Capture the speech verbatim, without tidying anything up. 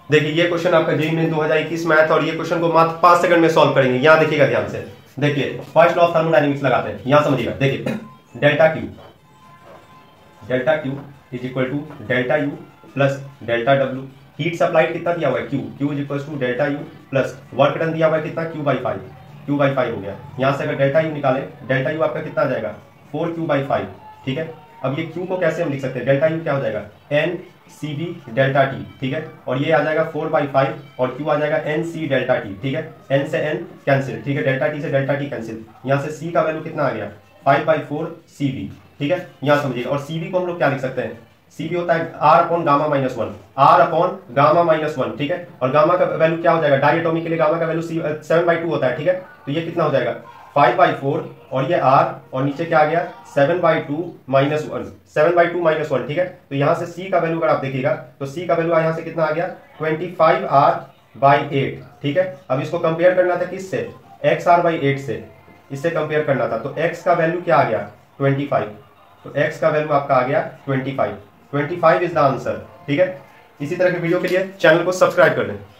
देखिए ये क्वेश्चन आपका जेईई में दो हज़ार इक्कीस मैथ, और ये क्वेश्चन को मात्र पांच सेकंड में सॉल्व करेंगे। यहाँ देखिएगा ध्यान से, देखिए फर्स्ट लॉ ऑफ थर्मोडायनेमिक्स लगाते हैं, यहाँ समझिएगा। देखिए delta Q, delta Q is equal to delta U plus delta W. Heat supplied कितना दिया हुआ है, Q, Q is equal to delta U plus work done दिया हुआ है कितना, Q by five, Q by five हो गया। यहाँ से अगर डेल्टा यू निकाले, डेल्टा यू आपका कितना आ जाएगा, फोर क्यू बाई फाइव, ठीक है। अब ये क्यू को कैसे हम लिख सकते हैं, डेल्टा यू क्या हो जाएगा, N C B delta T, ठीक है। और ये आ जाएगा फोर बाई फाइव और क्यू आ जाएगा एन सी डेल्टा टी, ठीक है। एन से एन कैंसिल, ठीक है, डेल्टा टी से डेल्टा टी कैंसिल। यहाँ से सी का वैल्यू कितना आ गया, five by four C B, ठीक है। यहाँ समझिएगा, और सी बी को हम लोग क्या लिख सकते हैं, सी बी होता है R upon gamma minus one, R upon gamma minus one, ठीक है। और गामा का वैल्यू क्या हो जाएगा, डायटोमिक के लिए गामा का वैल्यू सेवन बाई टू होता है, ठीक है। तो ये कितना हो जाएगा, फाइव बाई फोर और ये आर, और नीचे क्या आ गया, seven by two minus one, seven by two minus one, ठीक है। तो यहाँ से सी का वैल्यू अगर आप देखिएगा तो सी का वैल्यू यहाँ से कितना आ गया, twenty five R by eight, ठीक है। अब इसको कंपेयर करना था किससे, एक्स आर बाई एट से, इससे कंपेयर करना था। तो एक्स का वैल्यू क्या आ गया, ट्वेंटी फाइव, तो एक्स का वैल्यू आपका आ गया twenty five, twenty five is the answer, ठीक है। इसी तरह के वीडियो के लिए चैनल को सब्सक्राइब कर लें।